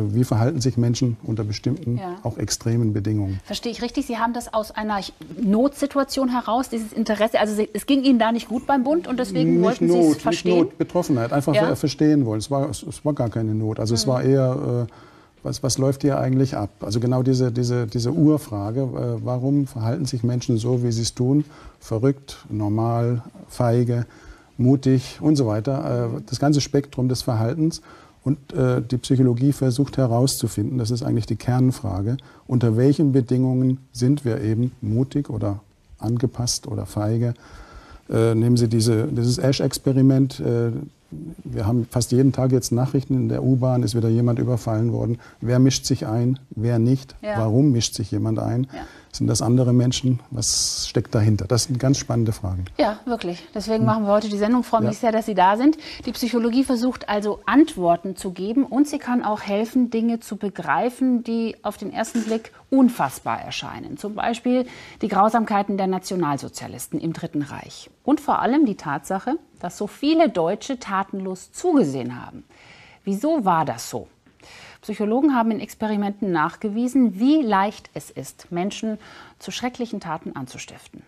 wie verhalten sich Menschen unter bestimmten, auch extremen Bedingungen. Verstehe ich richtig? Sie haben das aus einer Notsituation heraus, dieses Interesse, also es ging Ihnen da nicht gut beim Bund und deswegen wollten Sie es verstehen? Nicht Not, Betroffenheit, einfach verstehen wollen. Es war gar keine Not, also es war eher, was läuft hier eigentlich ab? Also genau diese Urfrage, warum verhalten sich Menschen so, wie sie es tun, verrückt, normal, feige, mutig und so weiter, das ganze Spektrum des Verhaltens. Und die Psychologie versucht herauszufinden, das ist eigentlich die Kernfrage, unter welchen Bedingungen sind wir eben mutig oder angepasst oder feige. Nehmen Sie dieses Ash-Experiment. Wir haben fast jeden Tag jetzt Nachrichten in der U-Bahn, ist wieder jemand überfallen worden. Wer mischt sich ein, wer nicht? Warum mischt sich jemand ein? Sind das andere Menschen? Was steckt dahinter? Das sind ganz spannende Fragen. Ja, wirklich. Deswegen machen wir heute die Sendung. Ich freue mich sehr, dass Sie da sind. Die Psychologie versucht also Antworten zu geben und sie kann auch helfen, Dinge zu begreifen, die auf den ersten Blick unfassbar erscheinen. Zum Beispiel die Grausamkeiten der Nationalsozialisten im Dritten Reich. Und vor allem die Tatsache, dass so viele Deutsche tatenlos zugesehen haben. Wieso war das so? Psychologen haben in Experimenten nachgewiesen, wie leicht es ist, Menschen zu schrecklichen Taten anzustiften.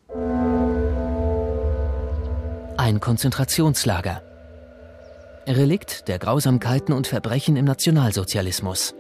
Ein Konzentrationslager. Relikt der Grausamkeiten und Verbrechen im Nationalsozialismus.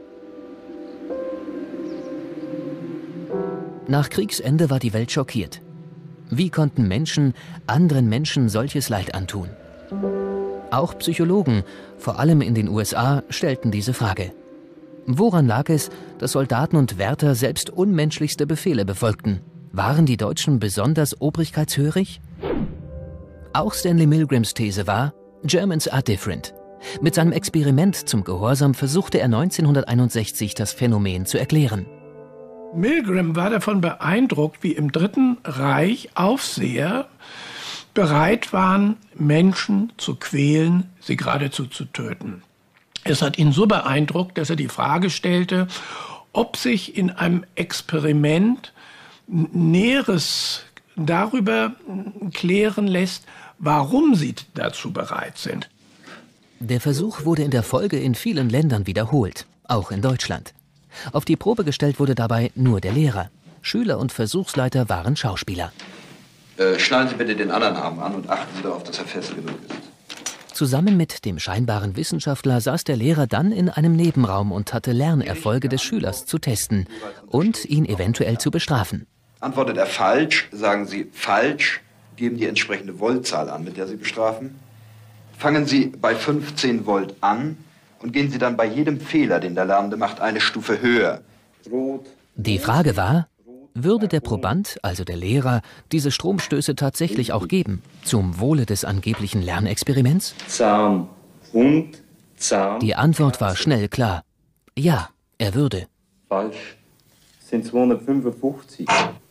Nach Kriegsende war die Welt schockiert. Wie konnten Menschen anderen Menschen solches Leid antun? Auch Psychologen, vor allem in den USA, stellten diese Frage. Woran lag es, dass Soldaten und Wärter selbst unmenschlichste Befehle befolgten? Waren die Deutschen besonders obrigkeitshörig? Auch Stanley Milgrams These war, Germans are different. Mit seinem Experiment zum Gehorsam versuchte er 1961 das Phänomen zu erklären. Milgram war davon beeindruckt, wie im Dritten Reich Aufseher bereit waren, Menschen zu quälen, sie geradezu zu töten. Es hat ihn so beeindruckt, dass er die Frage stellte, ob sich in einem Experiment Näheres darüber klären lässt, warum sie dazu bereit sind. Der Versuch wurde in der Folge in vielen Ländern wiederholt, auch in Deutschland. Auf die Probe gestellt wurde dabei nur der Lehrer. Schüler und Versuchsleiter waren Schauspieler. Schnallen Sie bitte den anderen Arm an und achten Sie darauf, dass er fest genug ist. Zusammen mit dem scheinbaren Wissenschaftler saß der Lehrer dann in einem Nebenraum und hatte Lernerfolge des Schülers zu testen und ihn eventuell zu bestrafen. Antwortet er falsch, sagen Sie falsch, geben die entsprechende Voltzahl an, mit der Sie bestrafen. Fangen Sie bei 15 Volt an und gehen Sie dann bei jedem Fehler, den der Lernende macht, eine Stufe höher. Die Frage war, würde der Proband, also der Lehrer, diese Stromstöße tatsächlich auch geben, zum Wohle des angeblichen Lernexperiments? Zahn, Hund, Zahn. Die Antwort war schnell klar. Ja, er würde. Falsch. Das sind 255.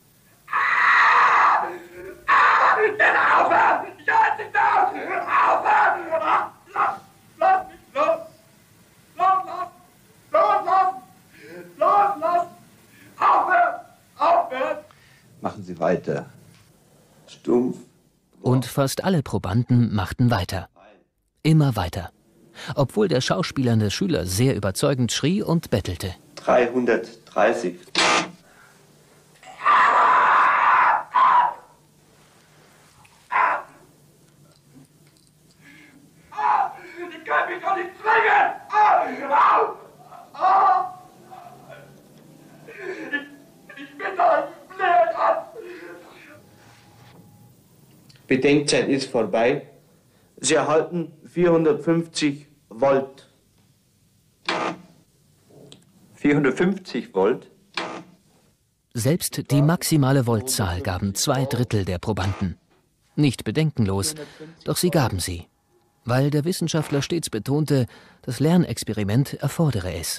Machen Sie weiter. Stumpf. Und fast alle Probanden machten weiter. Immer weiter. Obwohl der schauspielernde Schüler sehr überzeugend schrie und bettelte. 330. Ich kann mich doch nicht zwingen! Ich bin doch blöd! Bedenkzeit ist vorbei. Sie erhalten 450 Volt. 450 Volt? Selbst die maximale Voltzahl gaben 2/3 der Probanden. Nicht bedenkenlos, doch sie gaben sie. Weil der Wissenschaftler stets betonte, das Lernexperiment erfordere es.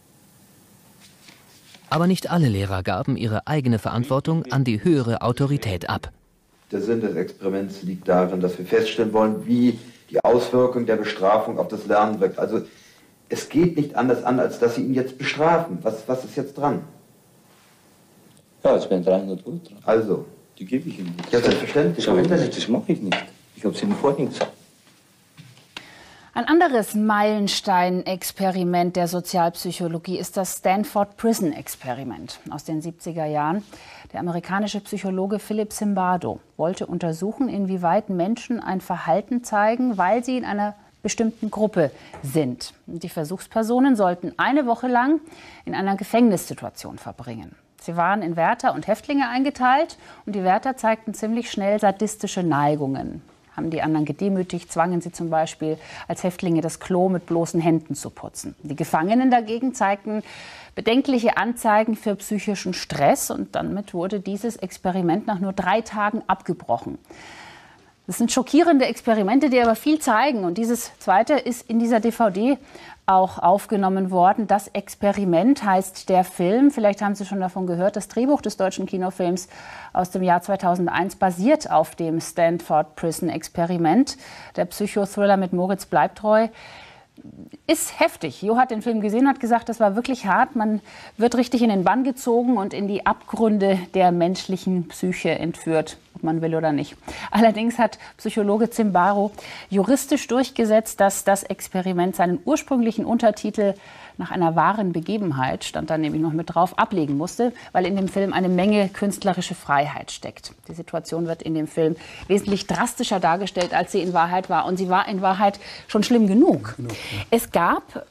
Aber nicht alle Lehrer gaben ihre eigene Verantwortung an die höhere Autorität ab. Der Sinn des Experiments liegt darin, dass wir feststellen wollen, wie die Auswirkung der Bestrafung auf das Lernen wirkt. Also es geht nicht anders an, als dass Sie ihn jetzt bestrafen. Was ist jetzt dran? Ja, es wären 300 Volt dran. Also? Die gebe ich Ihnen nicht. Ja, selbstverständlich. Das mache ich nicht. Ich habe es Ihnen vorhin gesagt. Ein anderes Meilenstein-Experiment der Sozialpsychologie ist das Stanford Prison Experiment aus den 70er Jahren. Der amerikanische Psychologe Philip Zimbardo wollte untersuchen, inwieweit Menschen ein Verhalten zeigen, weil sie in einer bestimmten Gruppe sind. Die Versuchspersonen sollten eine Woche lang in einer Gefängnissituation verbringen. Sie waren in Wärter und Häftlinge eingeteilt und die Wärter zeigten ziemlich schnell sadistische Neigungen. Haben die anderen gedemütigt, zwangen sie zum Beispiel als Häftlinge das Klo mit bloßen Händen zu putzen. Die Gefangenen dagegen zeigten bedenkliche Anzeigen für psychischen Stress und damit wurde dieses Experiment nach nur 3 Tagen abgebrochen. Das sind schockierende Experimente, die aber viel zeigen. Und dieses zweite ist in dieser DVD auch aufgenommen worden. Das Experiment heißt der Film. Vielleicht haben Sie schon davon gehört. Das Drehbuch des deutschen Kinofilms aus dem Jahr 2001 basiert auf dem Stanford Prison Experiment. Der Psychothriller mit Moritz Bleibtreu ist heftig. Jo hat den Film gesehen, hat gesagt, das war wirklich hart. Man wird richtig in den Bann gezogen und in die Abgründe der menschlichen Psyche entführt, ob man will oder nicht. Allerdings hat Psychologe Zimbardo juristisch durchgesetzt, dass das Experiment seinen ursprünglichen Untertitel nach einer wahren Begebenheit, stand da nämlich noch mit drauf, ablegen musste, weil in dem Film eine Menge künstlerische Freiheit steckt. Die Situation wird in dem Film wesentlich drastischer dargestellt, als sie in Wahrheit war. Und sie war in Wahrheit schon schlimm genug. Es gab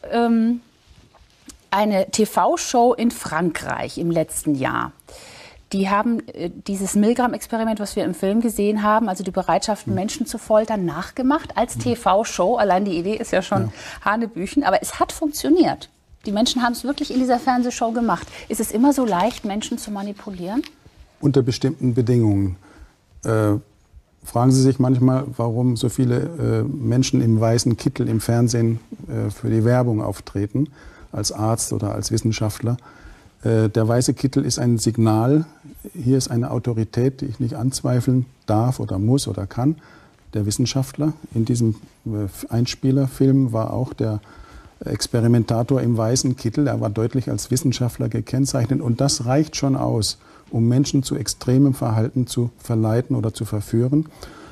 eine TV-Show in Frankreich im letzten Jahr. Die haben dieses Milgram-Experiment, was wir im Film gesehen haben, also die Bereitschaft, Menschen zu foltern, nachgemacht als TV-Show. Allein die Idee ist ja schon Hanebüchen, aber es hat funktioniert. Die Menschen haben es wirklich in dieser Fernsehshow gemacht. Ist es immer so leicht, Menschen zu manipulieren? Unter bestimmten Bedingungen. Fragen Sie sich manchmal, warum so viele Menschen im weißen Kittel im Fernsehen für die Werbung auftreten, als Arzt oder als Wissenschaftler. Der weiße Kittel ist ein Signal. Hier ist eine Autorität, die ich nicht anzweifeln darf oder muss oder kann. Der Wissenschaftler in diesem Einspielerfilm war auch der Experimentator im weißen Kittel. Er war deutlich als Wissenschaftler gekennzeichnet. Und das reicht schon aus, um Menschen zu extremem Verhalten zu verleiten oder zu verführen.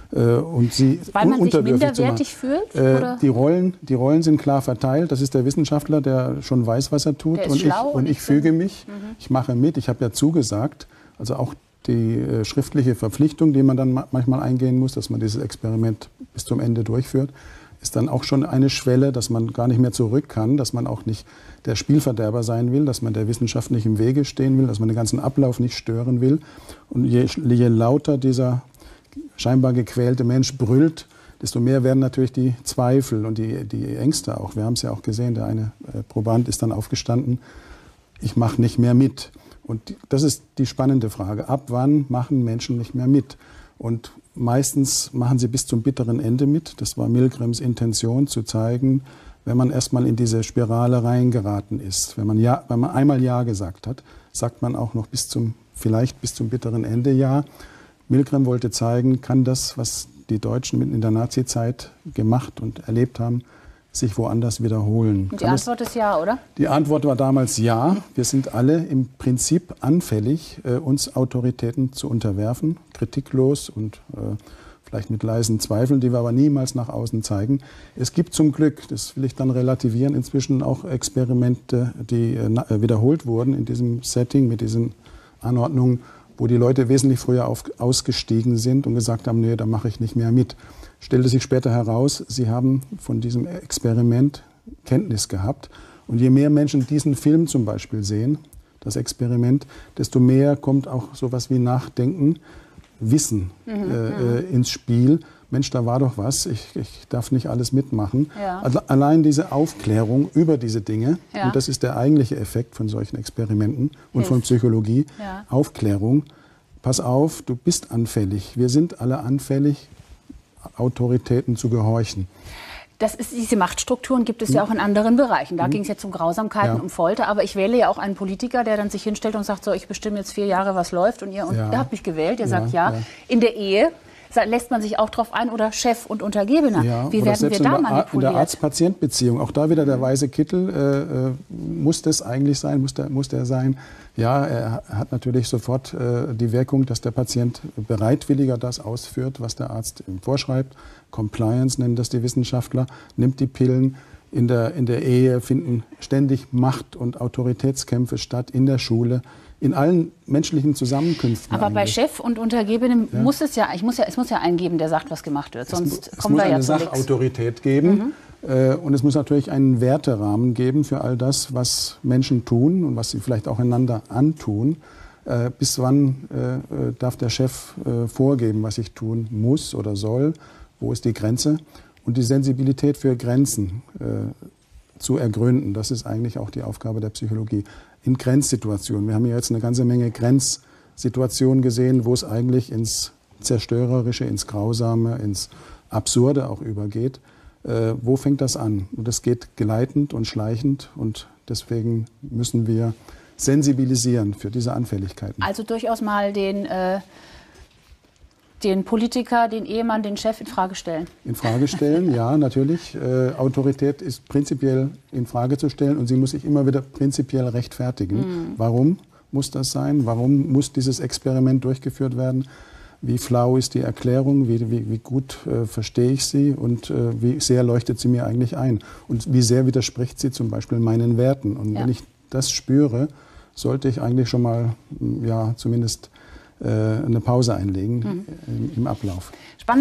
Und sie weil man sich minderwertig fühlt? Die Rollen sind klar verteilt. Das ist der Wissenschaftler, der schon weiß, was er tut. Und ich füge mich, ich mache mit. Ich habe ja zugesagt, also auch die schriftliche Verpflichtung, die man dann manchmal eingehen muss, dass man dieses Experiment bis zum Ende durchführt, ist dann auch schon eine Schwelle, dass man gar nicht mehr zurück kann, dass man auch nicht der Spielverderber sein will, dass man der Wissenschaft nicht im Wege stehen will, dass man den ganzen Ablauf nicht stören will. Und je lauter dieser scheinbar gequälte Mensch brüllt, desto mehr werden natürlich die Zweifel und die Ängste auch. Wir haben es ja auch gesehen, der eine Proband ist dann aufgestanden, ich mache nicht mehr mit. Und das ist die spannende Frage. Ab wann machen Menschen nicht mehr mit? Und meistens machen sie bis zum bitteren Ende mit. Das war Milgrams Intention, zu zeigen, wenn man erstmal in diese Spirale reingeraten ist, wenn man einmal Ja gesagt hat, sagt man auch noch vielleicht bis zum bitteren Ende Ja. Milgram wollte zeigen, kann das, was die Deutschen in der Nazizeit gemacht und erlebt haben, sich woanders wiederholen. Und die Antwort ist ja, oder? Die Antwort war damals ja. Wir sind alle im Prinzip anfällig, uns Autoritäten zu unterwerfen, kritiklos und vielleicht mit leisen Zweifeln, die wir aber niemals nach außen zeigen. Es gibt zum Glück, das will ich dann relativieren, inzwischen auch Experimente, die wiederholt wurden in diesem Setting, mit diesen Anordnungen, wo die Leute wesentlich früher ausgestiegen sind und gesagt haben, nee, da mache ich nicht mehr mit. Stellte sich später heraus, sie haben von diesem Experiment Kenntnis gehabt. Und je mehr Menschen diesen Film zum Beispiel sehen, das Experiment, desto mehr kommt auch sowas wie Nachdenken, Wissen ins Spiel. Mensch, da war doch was, ich darf nicht alles mitmachen. Ja. Also allein diese Aufklärung über diese Dinge, und das ist der eigentliche Effekt von solchen Experimenten und von Psychologie, Aufklärung, pass auf, du bist anfällig, wir sind alle anfällig, Autoritäten zu gehorchen. Diese Machtstrukturen gibt es ja auch in anderen Bereichen. Da ging es jetzt um Grausamkeiten, um Folter. Aber ich wähle ja auch einen Politiker, der dann sich hinstellt und sagt, so, ich bestimme jetzt 4 Jahre, was läuft. Und ihr habt mich gewählt. Ihr sagt ja. In der Ehe lässt man sich auch drauf ein oder Chef und Untergebener? Ja, wie werden wir da manipuliert? In der Arzt-Patient-Beziehung, auch da wieder der weiße Kittel, muss das eigentlich sein, muss der sein? Ja, er hat natürlich sofort die Wirkung, dass der Patient bereitwilliger das ausführt, was der Arzt ihm vorschreibt. Compliance nennen das die Wissenschaftler, nimmt die Pillen. In der Ehe finden ständig Macht- und Autoritätskämpfe statt, in der Schule, in allen menschlichen Zusammenkünften. Aber bei Chef und Untergebenem muss es ja einen geben, der sagt, was gemacht wird. Sonst kommen wir ja zu nichts. Es muss eine Sachautorität geben und es muss natürlich einen Werterahmen geben für all das, was Menschen tun und was sie vielleicht auch einander antun. Bis wann darf der Chef vorgeben, was ich tun muss oder soll? Wo ist die Grenze? Und die Sensibilität für Grenzen zu ergründen, das ist eigentlich auch die Aufgabe der Psychologie. In Grenzsituationen. Wir haben ja jetzt eine ganze Menge Grenzsituationen gesehen, wo es eigentlich ins Zerstörerische, ins Grausame, ins Absurde auch übergeht. Wo fängt das an? Und das geht gleitend und schleichend und deswegen müssen wir sensibilisieren für diese Anfälligkeiten. Also durchaus mal den Politiker, den Ehemann, den Chef in Frage stellen. In Frage stellen, ja, natürlich. Autorität ist prinzipiell in Frage zu stellen und sie muss sich immer wieder prinzipiell rechtfertigen. Warum muss das sein? Warum muss dieses Experiment durchgeführt werden? Wie flau ist die Erklärung? Wie gut verstehe ich sie? Und wie sehr leuchtet sie mir eigentlich ein? Und wie sehr widerspricht sie zum Beispiel meinen Werten? Und wenn ich das spüre, sollte ich eigentlich schon mal, ja, zumindest eine Pause einlegen im Ablauf. Spannend.